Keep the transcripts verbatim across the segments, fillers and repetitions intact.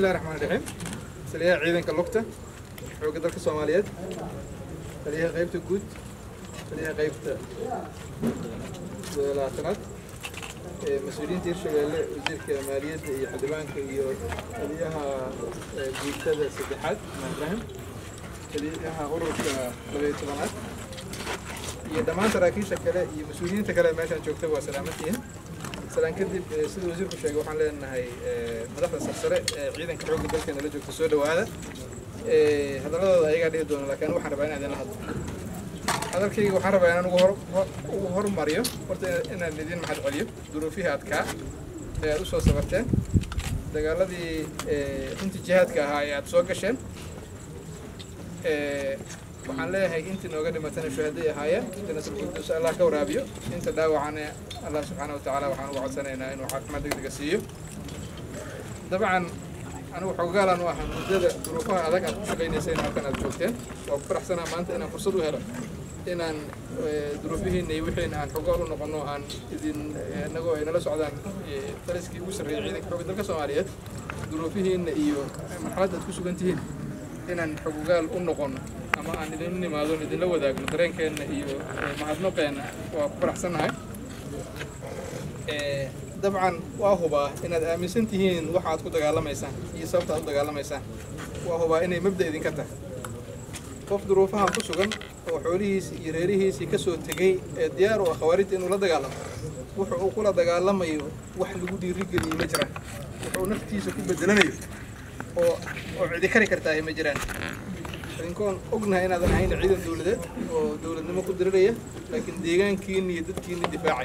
الله الرحمن الرحيم. سليها عيدن كلوكتا حوق دلك الصوماليات. سليها غيبت الجود. سليها غيبت العطنات. مسؤولين تير شغال وزير كمالية حدبان كي سليها جيكتا سدحات ما فهم. سليها غرف لبيت طبعات. يدمان تراكيش كلا مسؤولين تكلا ماشان شوكتا وسلامتين. سلام كذب سيد وزير كشجع وحنا لنا هاي مدخل السفسرة عيدا كحوق دلك إن لجوك السود وهذا هذا لا أي قاعد يدون لكن وحنا بينا عندنا هذا هذا الكي وحنا بينا نقول وهر ماريو قلت إن الذين ما حد عليه ظروفها أتكا أسوأ سببتين دقال الذي أنت جهات كهاي أتسوق الشين waxaan leeyahay intii nooga dhimatana shahaadada haya jannada qudus Allah ka waraabiyo inta dhaawacana Allah subhanahu wa ta'ala waxaan u codsanaynaa inuu caafimaad degdeg siiyo dabcan anigu xogaalan u ahaan muddada duruufaha adag aad ku shaqaynayseen halkan aad joogteen waa ku faraxsanaa maanta inaan fursad u helo inaan duruufihiina iyo wixii aan xogaal u noqono aan idin anagoo ay nala socdaan taliskii ugu sarreeyay ciidanka xoogga dalka Soomaaliyeed duruufihiina iyo marxaladda aad ku sugan tihiin inaan xogaal u noqono ama aan idin nimaado idin la wadaagno dareenkeena iyo mahadnaqeena waa ku faraxsanahay ee dabcan waa huba inaad aaminsan tihiin waxa aad ku dagaalamaysan iyo sababta aad u dagaalamaysan waa huba inay mabda idin ka tahay qof duruufaha ku sugan oo xoolihiisa iyo reerihiisa ka soo tagay ee diyaar u ah khawaarijta inuu la dagaalamo wuxuu uu kula dagaalamayo wax lagu dhiirigeliyo ma jiraan wuxuu naftiisa ku bedelanayo oo oo cidi kari kartaa ma jiraan إنكون أجنها هنا ذا عين عيد الدولة ودولة نمو قدرية لكن ديجان كيني ضد كيني دفاعي.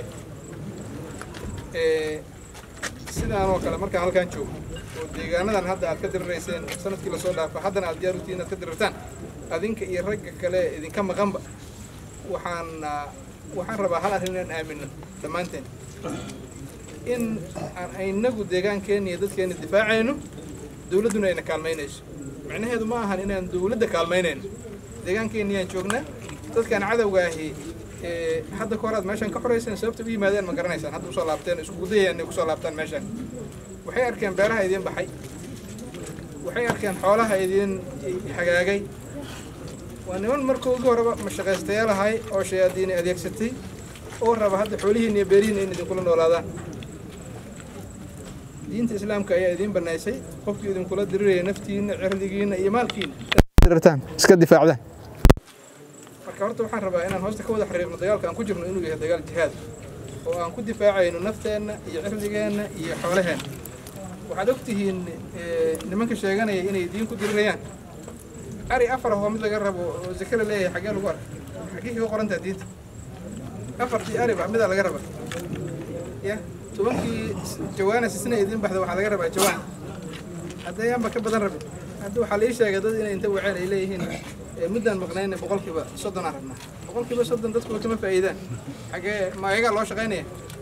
سيدا أنا وكلا مركز هل كان شوف وديجان هذا هذا أكدر الرئيسين سنة كلا صولا فحدنا على ديار روتين أكدر رتان هذينك يرجع كلا إذا كم غنبة وحن وحن ربع هلا هنا آمن ثمانتين إن أي نقول ديجان كيني ضد كيني دفاعي إنه دولتنا إن كالمينش معناه هذا ما هن إن دولة كالمينين دكان كينيا شغلنا تذكر عذا وجاهي حد كورات ماشان كحريسين سبت بيه مادين ما قرنيسان حد وصل لابتين سكودية إنه وصل لابتين ماشان وحير كان بيرها يدين بحي وحير كان حولها يدين حجاجي وأنا من مركو جوربا مش غاستيال هاي أو شيء ديني أديك ستي أو ربع هذا حوله إني بيرين إن يكونوا ولادا دين الإسلام كأي دين بالناس قف يدين كل دري نفتين عرضيين يمالكين درتان سكت دفاع ده فكرت وحرب أنا هوست كود حريق الضيال كان كجر من إنه الضيال جهاد وأن كود دفاعي إنه نفتين يعرضيين يحولهن وحدوكته إن لمن كشجعنا إن يدين كود دريان أري أفره مثل جرب وذكر ليه حاجة له قرن حكيه هو قرن تديد أفرتي أري بعمل على جربه يا توانكي جوانا سنة يدين بحث واحد جرب على جوان هذا يوم بكبر درب هذا حليش يا جدود إن أنت وعلى إليه هنا مدة مقنعين بقول كبا صدنا عرفنا بقول كبا صدنا تدخل كم فائدة حاجة ما يجعل الله شغالين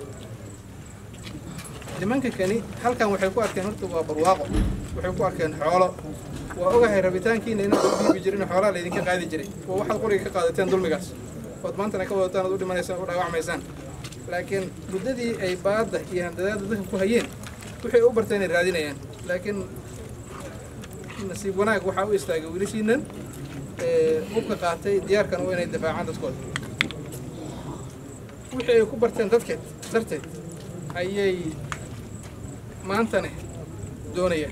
لمن كاني هل كان وحيكوا أركان هرتوا برواقع وحيكوا أركان حوالة وأوجه ربيتان كين لنا بيجرين حوالة اللي ذيك قاعد يجري وواحد قري كقاعدتين دول مقاس وضمنت أنا كوا تانا دول ما يسافر أو عميزان لكن بددي أي بعض يعني هذا ده كهين وحي أوبرتين الرادين يعني لكن نصيب وناك وحاول يستاجوا وليشينن ممكن قاعدتي ديار كانوا وين يدفع عن تسكول وحي أوبرتين تذكر درتين أي ما أنتني دونية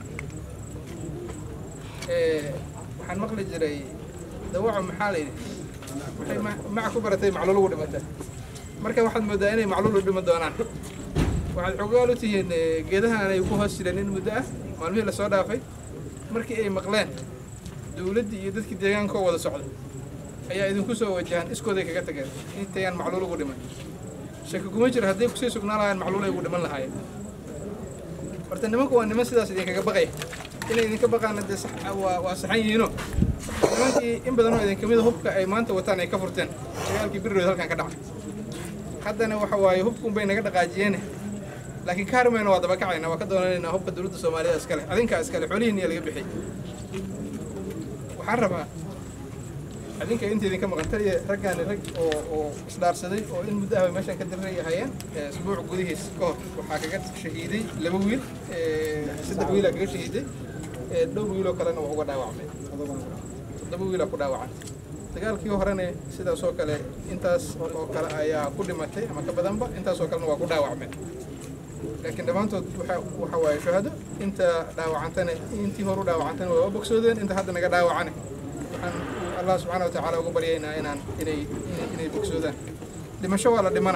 وحن مقلد جري دواعي محالي وحي مع كبرتين معلول ولا متى marka waxaad moodaa inay macluul u dhimo doonaan waxaad xogaal u tihiin geedahan ay ku hoos jireen in muddo ah maalmihii la soo dhaafay markii ay maqleen dawladda iyo dadkii deegaanka wada socday ayaa idinku soo wajahan iskooday kaga tageen intayaan macluul ugu dhiman shaki kuma jiro haddii ku sii sugnaan lahaayeen macluul ay ugu dhiman lahaayeen horta nimanku waa niman sidaas idinkaga baqaya inay idinka baqaana dee waa saxan yihiino nimankii in badanoo idinka mid hubka ay maanta wataan ay ka furteen dagaalkii birirood halkan ka dhacay haddana waxa waaye hubkun bay naga dhaqaajiyeen laakiin kaarmayna waa daba kacayna waa ka doonanaynaa hubka dawladda Soomaaliya iskale adinka iskale xoolihiin iyo laga bixiyay waxaan rabaa adinka inta idinka maqantay raggaan rag oo oo isdaarsaday oo in muddo ah meeshan ka dirirayeen isbuuc gudihiis ka hor waxaa kaga shahiiday laba wiil saddex wiil kaga shahiiday dhowr wiil oo kalena waa uga dhaawacmay toddoba wiil ku dhaawacay dagaalkii horena sidaas oo kale intaas oo kale ayaa ku dhimatay ama ka badanba intaas oo kalena waa ku dhaawacmay laakiin dhamaantood waxa waxa way shahaado inta dhaawacantana intii hore u dhaawacantana waa bogsoodeen inta hadda naga dhaawacana waxaan Allah subhanahu wa ta'ala ugu baryaynaa inaan inay inay bogsoodaan dhimasho waa la dhimana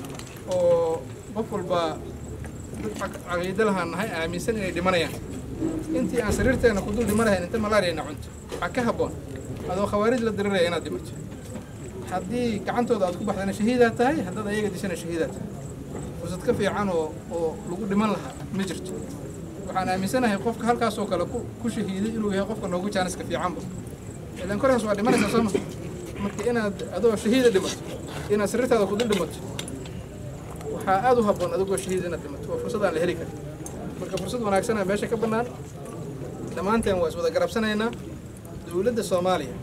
oo qof walba caqiido lahaan nahay aaminsan inay dhimanayaan intii aan sariirteena ku dul dhimanayn inta malaariya cunto waxa ka haboon adoo khawaarij la diriraya inaad dhimato haddii gacantooda aad ku baxdana shahiidaad tahay haddaad ayaga dishana shahiidaad tahay fursad ka fiican oo oo lagu dhiman lahaa ma jirto waxaan aaminsanahay qofka halkaas oo kale ku shahiiday inuu yahay qofka noogu jaaniska fiicanba ilaan koraas waa dhimanaysaa soo marka inaad adoo shahiida dhimato inaad sariirtaada ku dul dhimato waxaa aad u haboon adigoo shahiid inaad dhimato waa fursad aan la heli karin marka fursad wanaagsan ah meesha ka bannaan dhammaanteen waa iswada garabsanaynaa dowladda Soomaaliya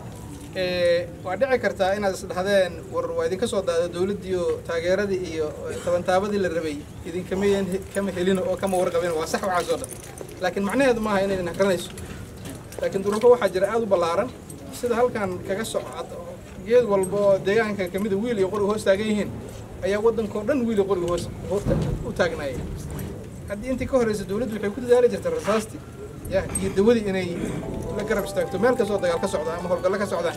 ee waa dhici kartaa inaad isdhahdeen war waa idinka soo daado dowladdii oo taageeradii iyo tabantaabadii la rabay idinka meeyeen kama helin oo kama warqabeen waa sax waxa soo dhaq laakiin macnaheedu maaha inay idin garanayso laakiin duruufo waxaa jira aad u ballaaran sida halkan kaga socod geed walba deegaanka kamid ah wiil iyo qori hoos taagan yihiin ayaa waddanka dhan wiil iyo qori hoos u taagnaayay haddii intii ka horeysa dowladdu waxay ku dadaali jirtay rasaastii ya iyo dawadii inay la garab istaagto meel kastoo dagaal ka socda ama howlgallo ka socda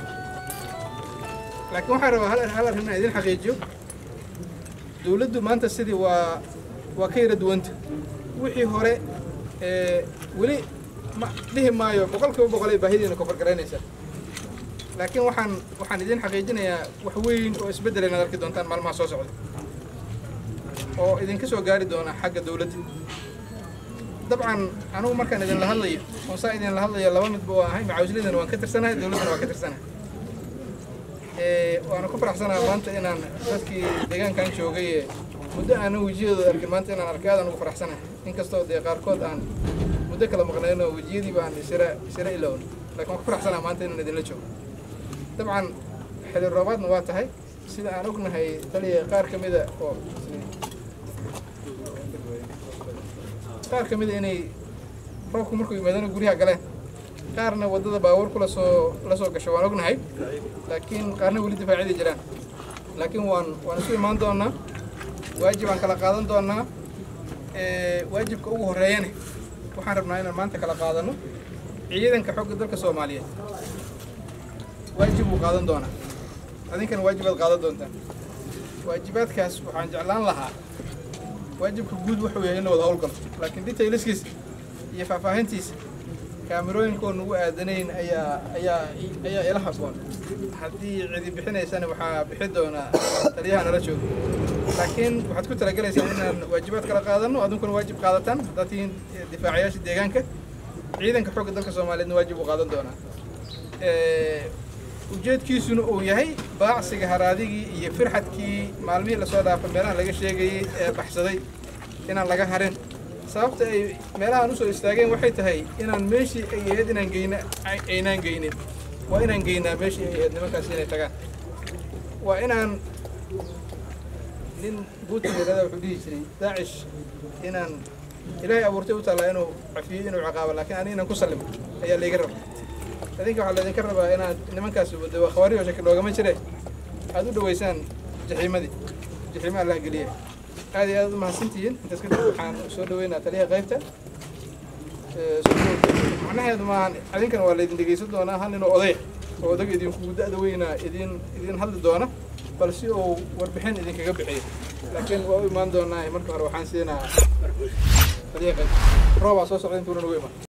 laakiin waxaan rabaa hal hal arrin inaan idin xaqiijiyo dowladdu maanta sidii waa waa ka yara duwanta wixii hore ee weli ma dhihi maayo boqolkiiba boqol ay baahidiina ka fargaraynaysaa laakiin waxaan waxaan idin xaqiijinayaa wax weyn oo isbeddel inaad arki doontaan maalmaha soo socda oo idinka soo gaari doona xagga dowladda dabcan anugu markaan idin la hadlayo oo saa idin la hadlayo laba midba waa ahay macawislidan waan ka tirsanahay dowladdana waan ka tirsanahay ee waana ku faraxsanahay maanta inaan dadkii deegaankan joogay muddo aan wajiyadooda arkin maanta inaan arkay aad ugu faraxsanahay inkastoo dee qaarkood aan muddo kala maqnayno wajiyadii baan isira isira ilaawn laakiin waan ku faraxsanahay maanta inaan idinla joogo dabcan xilli roobaadna waa tahay sida aan ognahay taliya qaar ka mid ah oo qaar ka mid ah inay roobku markuu yimaadana guryaha galeen qaarna wadada baabuur kula soo la soo gasho waan ognahay laakiin qaarna weli difaacidi jiraan laakiin waan waan isu imaan doonaa waajib aan kala qaadan doonaa ee waajibka ugu horeeyana waxaan rabnaa inaan maanta kala qaadano ciidanka xogga dalka Soomaaliyeed waajib uu qaadan doonaa adinkana waajibaad qaadan doontaan waajibaadkaas waxaan jeclaan lahaa waajibka guud wuxuu yahay in la wada howlgalo laakiin detailskiisa iyo faahfaahintiisa kaamirooyinka oo nagu aadanayn ayaa ayaa ayaa ila haboon haddii cidi bixinaysana waxaa bixi doona taliyaha nala jooga laakiin waxaad ku talagalaysaa inaan waajibaad kala qaadano adinkuna waajib qaadataan haddaad tihiin difaacayaasha deegaanka ciidanka xogga dalka Soomaaliyeedna waajib u qaadan doonaa ee ujeedkiisuna uu yahay baacsiga haraadigii iyo firxadkii maalmihii la soo dhaafay meelaha laga sheegayay ee baxsaday inaan laga harin sababta ay meelahan u soo istaageen waxay tahay inaan meeshii ay ahayd inaan geyna aynaan geynin waa inaan geynaa meeshii ay ahayd nimankaas inay tagaan waa inaan nin Putin yiraahdo wuxuu dhihi jiray Daacish inaan ilaahay abuurtay u talaa inuu cafiyo inuu ciqaabo laakiin aan inaan ku sallimo ayaa la iga rabaa adinka waxa la idinka rabaa inaad nimankaas wada khawariyo shaki loogama jiray aad u dhaweysaan jaxiimadii jaxiima Allah galiye aad iyo aad u mahadsantihiin intaas kadib waxaan soo dhaweynaa taliyaha qaybta ee macnaheedu ma adinkana waa la idin dhageysan doonaa hal nin oo oday oo odag idin ku da'da weynaa idin idin hadli doona balse oo warbixin idin kaga bixiyo laakiin waa u imaan doonaa marka hore waxaan siinaa taliyaha qaybta rooba soo socda intuu nagu imaan